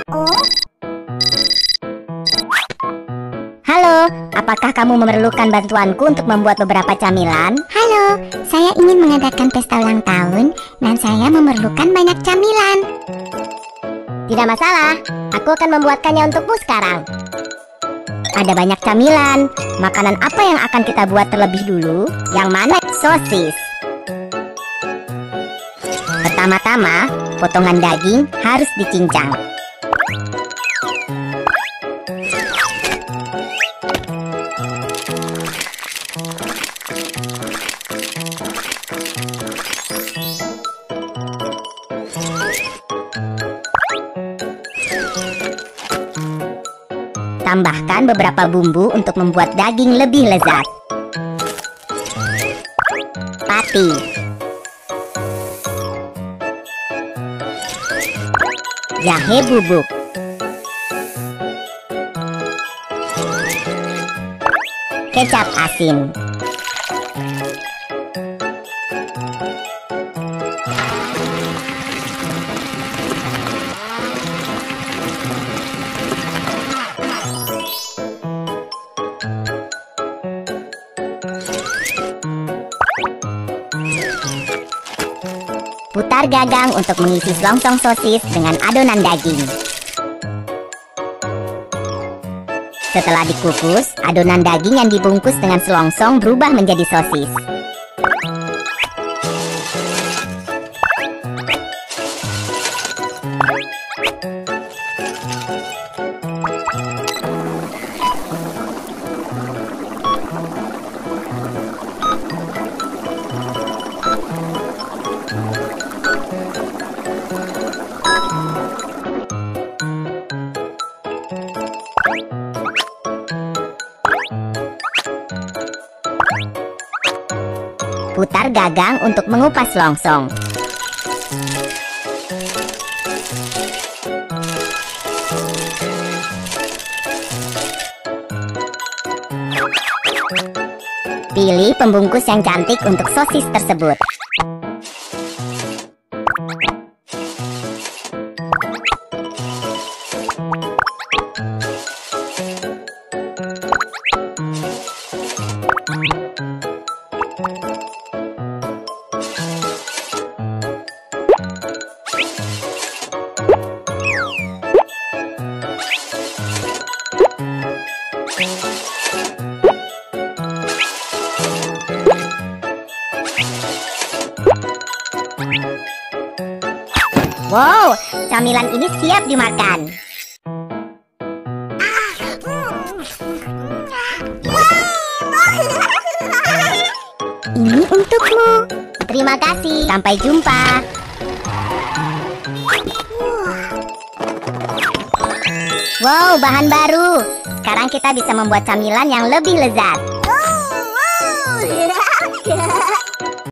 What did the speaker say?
Halo, apakah kamu memerlukan bantuanku untuk membuat beberapa camilan? Halo, saya ingin mengadakan pesta ulang tahun dan saya memerlukan banyak camilan. Tidak masalah, aku akan membuatkannya untukmu sekarang. Ada banyak camilan. Makanan apa yang akan kita buat terlebih dulu? Yang mana? Sosis. Pertama-tama, potongan daging harus dicincang. Tambahkan beberapa bumbu untuk membuat daging lebih lezat. Pati, jahe bubuk, kecap asin, putar gagang untuk mengisi selongsong sosis dengan adonan daging. Setelah dikukus, adonan daging yang dibungkus dengan selongsong berubah menjadi sosis. Putar gagang untuk mengupas longsong. Pilih pembungkus yang cantik untuk sosis tersebut. Wow, camilan ini siap dimakan. Ini untukmu. Terima kasih, sampai jumpa. Wow, bahan baru. Sekarang kita bisa membuat camilan yang lebih lezat.